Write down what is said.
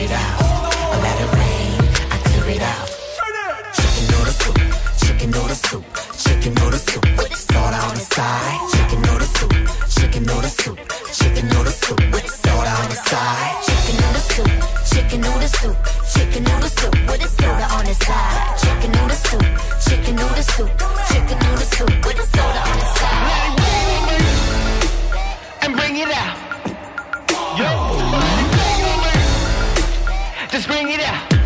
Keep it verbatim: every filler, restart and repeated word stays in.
it out. I let it rain, I clear it out. Chicken noodle soup, chicken noodle soup, chicken noodle soup with soda on the side. Chicken noodle soup, chicken noodle soup, chicken noodle soup with soda on the side. Chicken noodle soup, chicken noodle soup, chicken noodle soup with a soda on the side. Chicken noodle soup, chicken noodle soup, chicken noodle soup with a soda on the side. And bring it out. Yo. Just bring it out.